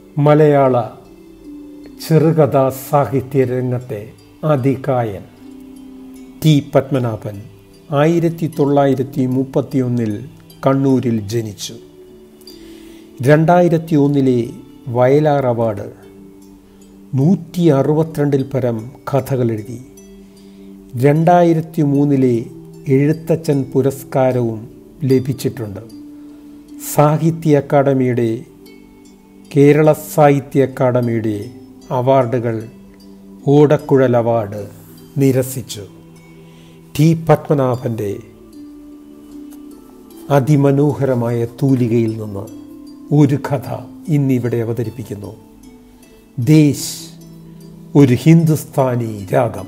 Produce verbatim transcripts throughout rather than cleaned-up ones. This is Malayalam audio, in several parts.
മലയാള ചെറുകഥാ സാഹിത്യ രംഗത്തെ അതികായൻ ടി പത്മനാഭൻ ആയിരത്തി തൊള്ളായിരത്തി മുപ്പത്തി ഒന്നിൽ കണ്ണൂരിൽ ജനിച്ചു. രണ്ടായിരത്തി ഒന്നിലെ വയലാർ അവാർഡ്, നൂറ്റി അറുപത്തിരണ്ടിൽ പരം കഥകൾ എഴുതി. രണ്ടായിരത്തി മൂന്നിലെ എഴുത്തച്ഛൻ പുരസ്കാരവും ലഭിച്ചിട്ടുണ്ട്. സാഹിത്യ അക്കാദമിയുടെ കേരള സാഹിത്യ അക്കാദമിയുടെ അവാർഡുകൾ ഓടക്കുഴൽ അവാർഡ് നിരസിച്ചു. ടി പത്മനാഭൻ്റെ അതിമനോഹരമായ തൂലികയിൽ നിന്ന് ഒരു കഥ ഇന്നിവിടെ അവതരിപ്പിക്കുന്നു. ദേശ്, ഒരു ഹിന്ദുസ്ഥാനി രാഗം.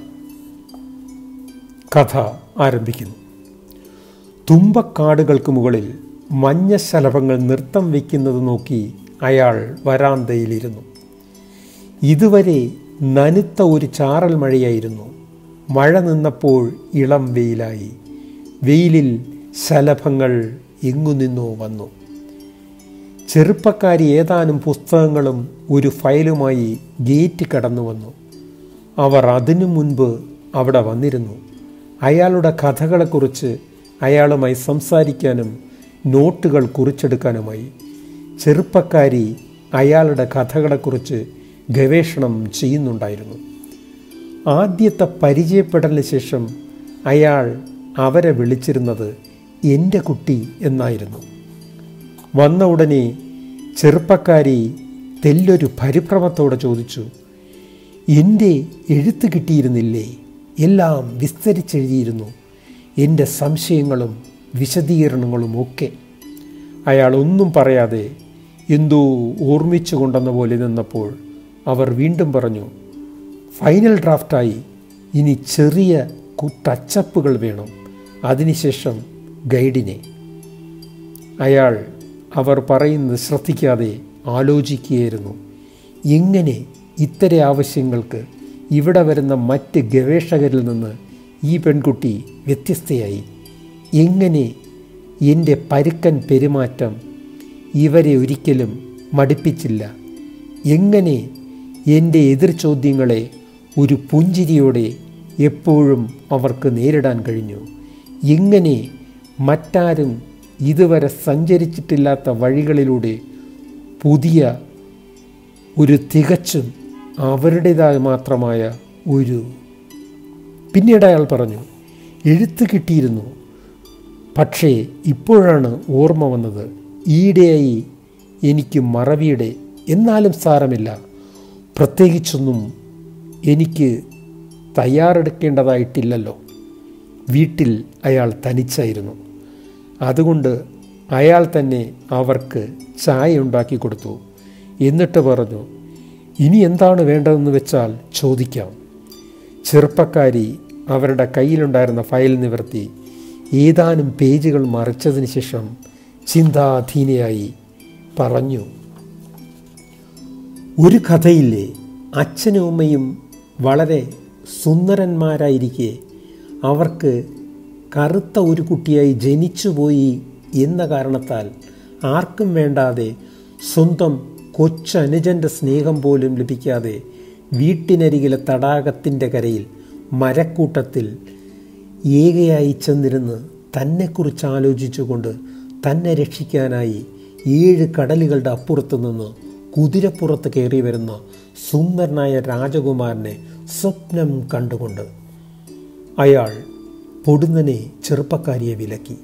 കഥ ആരംഭിക്കുന്നു. തുമ്പക്കാടുകൾക്ക് മുകളിൽ മഞ്ഞ ശലഭങ്ങൾ നൃത്തം വയ്ക്കുന്നത് നോക്കി അയാൾ വരാന്തയിലിരുന്നു. ഇതുവരെ നനുത്ത ഒരു ചാറൽ മഴയായിരുന്നു. മഴ നിന്നപ്പോൾ ഇളം വെയിലായി. വെയിലിൽ ശലഭങ്ങൾ എങ്ങു നിന്നോ വന്നു. ചെറുപ്പക്കാരി ഏതാനും പുസ്തകങ്ങളും ഒരു ഫയലുമായി ഗേറ്റ് കടന്നു വന്നു. അവർ അതിനു മുൻപ് അവിടെ വന്നിരുന്നു. അയാളുടെ കഥകളെക്കുറിച്ച് അയാളുമായി സംസാരിക്കാനും നോട്ടുകൾ കുറിച്ചെടുക്കാനുമായി. ചെറുപ്പക്കാരി അയാളുടെ കഥകളെക്കുറിച്ച് ഗവേഷണം ചെയ്യുന്നുണ്ടായിരുന്നു. ആദ്യത്തെ പരിചയപ്പെടലിന് ശേഷം അയാൾ അവരെ വിളിച്ചിരുന്നത് എൻ്റെ കുട്ടി എന്നായിരുന്നു. വന്ന ഉടനെ ചെറുപ്പക്കാരി തെല്ലൊരു പരിഭ്രമത്തോടെ ചോദിച്ചു, എൻ്റെ എഴുത്ത് കിട്ടിയിരുന്നില്ലേ? എല്ലാം വിസ്തരിച്ചെഴുതിയിരുന്നു, എൻ്റെ സംശയങ്ങളും വിശദീകരണങ്ങളും ഒക്കെ. അയാൾ ഒന്നും പറയാതെ എന്തോ ഓർമ്മിച്ചു കൊണ്ടെന്ന പോലെ നിന്നപ്പോൾ അവർ വീണ്ടും പറഞ്ഞു, ഫൈനൽ ഡ്രാഫ്റ്റായി ഇനി ചെറിയ ടച്ചപ്പുകൾ വേണം, അതിനുശേഷം ഗൈഡിനെ. അയാൾ അവർ പറയുന്നത് ശ്രദ്ധിക്കാതെ ആലോചിക്കുകയായിരുന്നു. എങ്ങനെ ഇത്തരം ആവശ്യങ്ങൾക്ക് ഇവിടെ വരുന്ന മറ്റ് ഗവേഷകരിൽ നിന്ന് ഈ പെൺകുട്ടി വ്യത്യസ്തയായി? എങ്ങനെ എൻ്റെ പരുക്കൻ പെരുമാറ്റം ഇവരെ ഒരിക്കലും മടുപ്പിച്ചില്ല? എങ്ങനെ എൻ്റെ എതിർ ചോദ്യങ്ങളെ ഒരു പുഞ്ചിരിയോടെ എപ്പോഴും അവർക്ക് നേരിടാൻ കഴിഞ്ഞു? എങ്ങനെ മറ്റാരും ഇതുവരെ സഞ്ചരിച്ചിട്ടില്ലാത്ത വഴികളിലൂടെ പുതിയ ഒരു തികച്ചും അവരുടേതായ മാത്രമായ ഒരു പിന്നീട് അയാൾ പറഞ്ഞു, എഴുത്ത് കിട്ടിയിരുന്നു, പക്ഷേ ഇപ്പോഴാണ് ഓർമ്മ വന്നത്. ഈയിടെയായി എനിക്ക് മറവിയുടെ. എന്നാലും സാരമില്ല, പ്രത്യേകിച്ചൊന്നും എനിക്ക് തയ്യാറെടുക്കേണ്ടതായിട്ടില്ലല്ലോ. വീട്ടിൽ അയാൾ തനിച്ചായിരുന്നു. അതുകൊണ്ട് അയാൾ തന്നെ അവർക്ക് ചായ ഉണ്ടാക്കി കൊടുത്തു. എന്നിട്ട് പറഞ്ഞു, ഇനി എന്താണ് വേണ്ടതെന്ന് വെച്ചാൽ ചോദിക്കാം. ചെറുപ്പക്കാരി അവരുടെ കയ്യിലുണ്ടായിരുന്ന ഫയൽ നിവർത്തി ഏതാനും പേജുകൾ മറിച്ചതിന് ശേഷം ചിന്താധീനയായി പറഞ്ഞു, ഒരു കഥയില്ലേ, അച്ഛനും അമ്മയും വളരെ സുന്ദരന്മാരായിരിക്കെ അവർക്ക് കറുത്ത ഒരു കുട്ടിയായി ജനിച്ചുപോയി എന്ന കാരണത്താൽ ആർക്കും വേണ്ടാതെ, സ്വന്തം കൊച്ചനുജൻ്റെ സ്നേഹം പോലും ലഭിക്കാതെ വീട്ടിനരികിലെ തടാകത്തിൻ്റെ കരയിൽ മരക്കൂട്ടത്തിൽ ഏകയായി ചെന്നിരുന്ന് തന്നെക്കുറിച്ച് ആലോചിച്ചുകൊണ്ട് തന്നെ രക്ഷിക്കാനായി ഏഴ് കടലുകളുടെ അപ്പുറത്തു നിന്ന് കുതിരപ്പുറത്ത് കയറി വരുന്ന സുന്ദരനായ രാജകുമാരനെ സ്വപ്നം കണ്ടുകൊണ്ട് അയാൾ പൊടുന്നനെ ചെറുപ്പക്കാരിയെ വിലക്കി.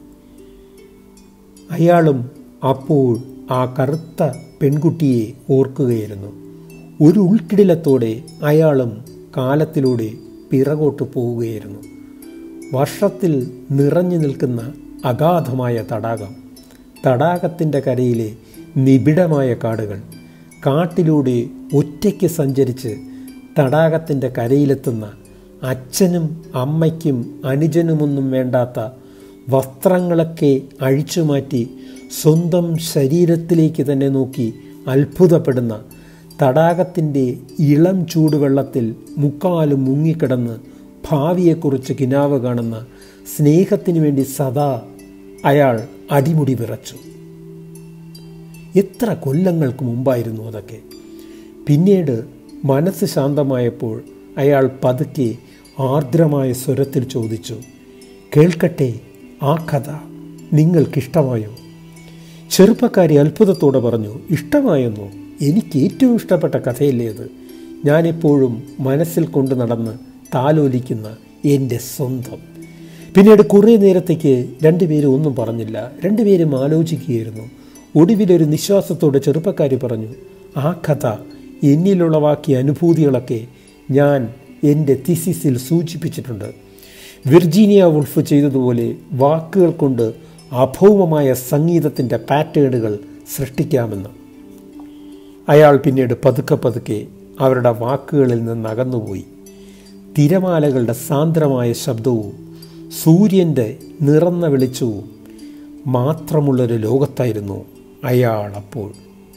അയാളും അപ്പോൾ ആ കറുത്ത പെൺകുട്ടിയെ ഓർക്കുകയായിരുന്നു. ഒരു ഉൾക്കിടിലത്തോടെ അയാളും കാലത്തിലൂടെ പിറകോട്ട് പോവുകയായിരുന്നു. വർഷത്തിൽ നിറഞ്ഞു നിൽക്കുന്ന അഗാധമായ തടാകം, തടാകത്തിൻ്റെ കരയിലെ നിബിഡമായ കാടുകൾ, കാട്ടിലൂടെ ഒറ്റയ്ക്ക് സഞ്ചരിച്ച് തടാകത്തിൻ്റെ കരയിലെത്തുന്ന അച്ഛനും അമ്മയ്ക്കും അനുജനുമൊന്നും വേണ്ടാത്ത വസ്ത്രങ്ങളൊക്കെ അഴിച്ചുമാറ്റി സ്വന്തം ശരീരത്തിലേക്ക് തന്നെ നോക്കി അത്ഭുതപ്പെടുന്ന, തടാകത്തിൻ്റെ ഇളം ചൂടുവെള്ളത്തിൽ മുക്കാലും മുങ്ങിക്കിടന്ന് ഭാവിയെക്കുറിച്ച് കിനാവ് കാണുന്ന, സ്നേഹത്തിനു വേണ്ടി സദാ അയാൾ അടിമുടി വിറച്ചു. എത്ര കൊല്ലങ്ങൾക്ക് മുമ്പായിരുന്നു അതൊക്കെ. പിന്നീട് മനസ്സ് ശാന്തമായപ്പോൾ അയാൾ പതുക്കെ ആർദ്രമായ സ്വരത്തിൽ ചോദിച്ചു, കേൾക്കട്ടെ, ആ കഥ നിങ്ങൾക്കിഷ്ടമായോ? ചെറുപ്പക്കാരി അത്ഭുതത്തോടെ പറഞ്ഞു, ഇഷ്ടമായെന്നോ? എനിക്ക് ഏറ്റവും ഇഷ്ടപ്പെട്ട കഥയല്ലേ അത്. ഞാനെപ്പോഴും മനസ്സിൽ കൊണ്ടു നടന്ന് താലോലിക്കുന്ന എൻ്റെ സ്വന്തം. പിന്നീട് കുറേ നേരത്തേക്ക് രണ്ടുപേരും ഒന്നും പറഞ്ഞില്ല. രണ്ടുപേരും ആലോചിക്കുകയായിരുന്നു. ഒടുവിലൊരു നിശ്വാസത്തോടെ ചെറുപ്പക്കാരി പറഞ്ഞു, ആ കഥ എന്നിലുളവാക്കിയ അനുഭൂതികളൊക്കെ ഞാൻ എൻ്റെ തീസിസിൽ സൂചിപ്പിച്ചിട്ടുണ്ട്. വിർജീനിയ വുൾഫ് ചെയ്തതുപോലെ വാക്കുകൾ കൊണ്ട് അഭൗമമായ സംഗീതത്തിൻ്റെ പാറ്റേണുകൾ സൃഷ്ടിക്കാമെന്ന്. അയാൾ പിന്നീട് പതുക്കെ പതുക്കെ അവരുടെ വാക്കുകളിൽ നിന്ന് അകന്നുപോയി. തിരമാലകളുടെ സാന്ദ്രമായ ശബ്ദവും സൂര്യൻ്റെ നിറന്ന വെളിച്ചവും മാത്രമുള്ളൊരു ലോകത്തായിരുന്നു അയാൾ അപ്പോൾ.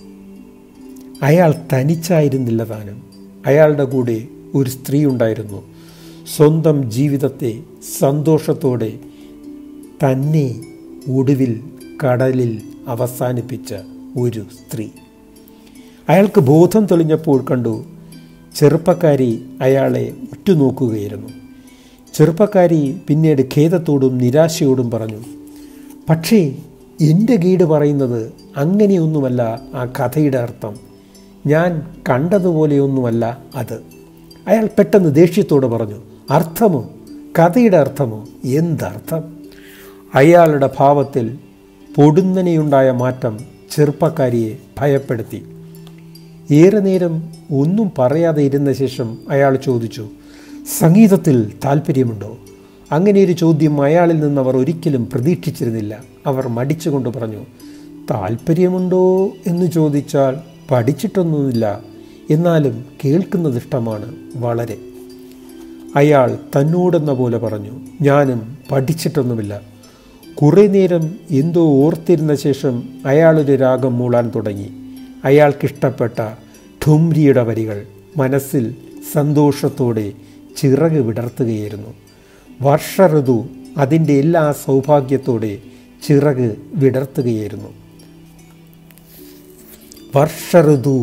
അയാൾ തനിച്ചായിരുന്നില്ല താനും. അയാളുടെ കൂടെ ഒരു സ്ത്രീ ഉണ്ടായിരുന്നു. സ്വന്തം ജീവിതത്തെ സന്തോഷത്തോടെ തന്നെ ഒടുവിൽ കടലിൽ അവസാനിപ്പിച്ച ഒരു സ്ത്രീ. അയാൾക്ക് ബോധം തെളിഞ്ഞപ്പോൾ കണ്ടു ചെറുപ്പക്കാരി അയാളെ ഉറ്റുനോക്കുകയായിരുന്നു. ചെറുപ്പക്കാരി പിന്നീട് ഖേദത്തോടും നിരാശയോടും പറഞ്ഞു, പക്ഷേ എൻ്റെ ഗൈഡ് പറയുന്നത് അങ്ങനെയൊന്നുമല്ല ആ കഥയുടെ അർത്ഥം. ഞാൻ കണ്ടതുപോലെയൊന്നുമല്ല അത്. അയാൾ പെട്ടെന്ന് ദേഷ്യത്തോടെ പറഞ്ഞു, അർത്ഥമോ? കഥയുടെ അർത്ഥമോ? എന്തർത്ഥം? അയാളുടെ ഭാവത്തിൽ പൊടുന്നനെയുണ്ടായ മാറ്റം ചെറുപ്പക്കാരിയെ ഭയപ്പെടുത്തി. ഏറെ നേരം ഒന്നും പറയാതെ ഇരുന്ന ശേഷം അയാൾ ചോദിച്ചു, സംഗീതത്തിൽ താല്പര്യമുണ്ടോ? അങ്ങനെയൊരു ചോദ്യം അയാളിൽ നിന്ന് അവർ ഒരിക്കലും പ്രതീക്ഷിച്ചിരുന്നില്ല. അവർ മടിച്ചുകൊണ്ട് പറഞ്ഞു, താല്പര്യമുണ്ടോ എന്ന് ചോദിച്ചാൽ പഠിച്ചിട്ടൊന്നുമില്ല, എന്നാലും കേൾക്കുന്നത് ഇഷ്ടമാണ് വളരെ. അയാൾ തന്നോടെന്ന പോലെ പറഞ്ഞു, ഞാനും പഠിച്ചിട്ടൊന്നുമില്ല. കുറേ നേരം എന്തോ ഓർത്തിരുന്ന ശേഷം അയാളൊരു രാഗം മൂളാൻ തുടങ്ങി. അയാൾക്കിഷ്ടപ്പെട്ട ഠുംരിയുടെ വരികൾ മനസ്സിൽ സന്തോഷത്തോടെ ചിറക് വിടർത്തുകയായിരുന്നു. വർഷ ഋതു അതിൻ്റെ എല്ലാ സൗഭാഗ്യത്തോടെ ചിറക് വിടർത്തുകയായിരുന്നു. വർഷ ഋതു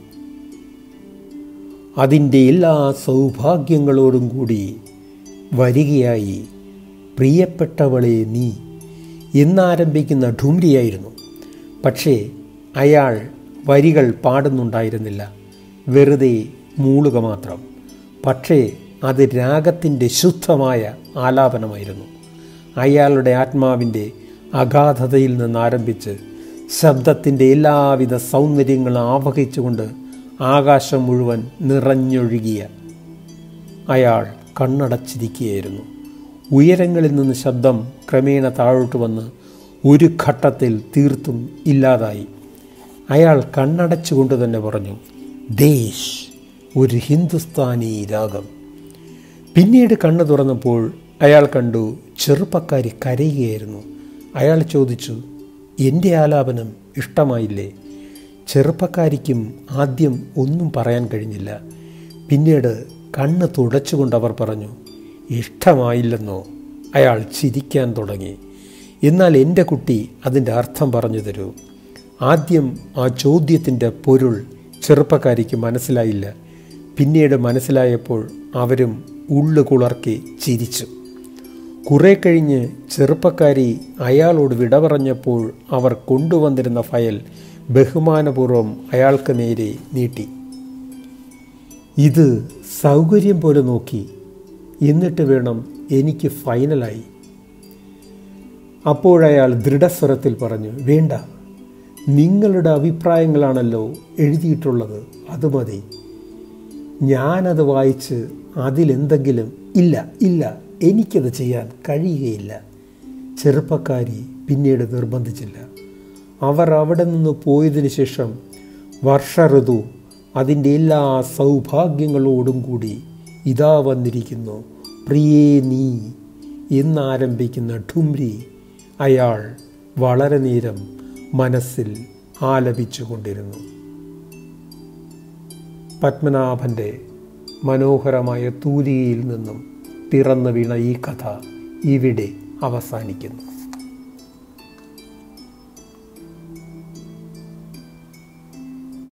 അതിൻ്റെ എല്ലാ സൗഭാഗ്യങ്ങളോടും കൂടി വരികയായി, പ്രിയപ്പെട്ടവളെ നീ എന്നാരംഭിക്കുന്ന ഠുംരിയായിരുന്നു. പക്ഷേ അയാൾ വരികൾ പാടുന്നുണ്ടായിരുന്നില്ല, വെറുതെ മൂളുക മാത്രം. പക്ഷേ അത് രാഗത്തിൻ്റെ ശുദ്ധമായ ആലാപനമായിരുന്നു. അയാളുടെ ആത്മാവിൻ്റെ അഗാധതയിൽ നിന്നാരംഭിച്ച് ശബ്ദത്തിൻ്റെ എല്ലാവിധ സൗന്ദര്യങ്ങളും ആവഹിച്ചുകൊണ്ട് ആകാശം മുഴുവൻ നിറഞ്ഞൊഴുകിയ അയാൾ കണ്ണടച്ചിരിക്കുകയായിരുന്നു. ഉയരങ്ങളിൽ നിന്ന് ശബ്ദം ക്രമേണ താഴോട്ട് വന്ന് ഒരു ഘട്ടത്തിൽ തീർത്തും ഇല്ലാതായി. അയാൾ കണ്ണടച്ചുകൊണ്ട് തന്നെ പറഞ്ഞു, ദേശ്, ഒരു ഹിന്ദുസ്ഥാനി രാഗം. പിന്നീട് കണ്ണു തുറന്നപ്പോൾ അയാൾ കണ്ടു ചെറുപ്പക്കാരി കരയുകയായിരുന്നു. അയാൾ ചോദിച്ചു, എൻ്റെ ആലാപനം ഇഷ്ടമായില്ലേ? ചെറുപ്പക്കാരിക്കും ആദ്യം ഒന്നും പറയാൻ കഴിഞ്ഞില്ല. പിന്നീട് കണ്ണ് തുടച്ചുകൊണ്ടവർ പറഞ്ഞു, ഇഷ്ടമായില്ലെന്നോ? അയാൾ ചിരിക്കാൻ തുടങ്ങി. എന്നാൽ എൻ്റെ കുട്ടി അതിൻ്റെ അർത്ഥം പറഞ്ഞു തരൂ. ആദ്യം ആ ചോദ്യത്തിൻ്റെ പൊരുൾ ചെറുപ്പക്കാരിക്ക് മനസ്സിലായില്ല. പിന്നീട് മനസ്സിലായപ്പോൾ അവരും ഉള്ളു കുളർക്കി ചിരിച്ചു. കുറെ കഴിഞ്ഞ് ചെറുപ്പക്കാരി അയാളോട് വിട പറഞ്ഞപ്പോൾ അവർ കൊണ്ടുവന്നിരുന്ന ഫയൽ ബഹുമാനപൂർവ്വം അയാൾക്ക് നേരെ നീട്ടി. ഇത് സൗകര്യം പോലെ നോക്കി, എന്നിട്ട് വേണം എനിക്ക് ഫൈനലായി. അപ്പോഴയാൾ ദൃഢസ്വരത്തിൽ പറഞ്ഞു, വേണ്ട, നിങ്ങളുടെ അഭിപ്രായങ്ങളാണല്ലോ എഴുതിയിട്ടുള്ളത്, അത് മതി. ഞാനത് വായിച്ച് അതിലെന്തെങ്കിലും ഇല്ല ഇല്ല എനിക്കത് ചെയ്യാൻ കഴിയുകയില്ല. ചെറുപ്പക്കാരി പിന്നീട് നിർബന്ധിച്ചില്ല. അവർ അവിടെ നിന്ന് പോയതിനു ശേഷം വർഷ ഋതു അതിൻ്റെ എല്ലാ സൗഭാഗ്യങ്ങളോടും കൂടി ഇതാ വന്നിരിക്കുന്നു, പ്രിയേ നീ എന്നാരംഭിക്കുന്ന ഠുംരി അയാൾ വളരെ നേരം മനസ്സിൽ ആലപിച്ചു കൊണ്ടിരുന്നു. പത്മനാഭൻ്റെ മനോഹരമായ തൂലികയിൽ നിന്നും പിറന്നു വീണ ഈ കഥ ഇവിടെ അവസാനിക്കുന്നു.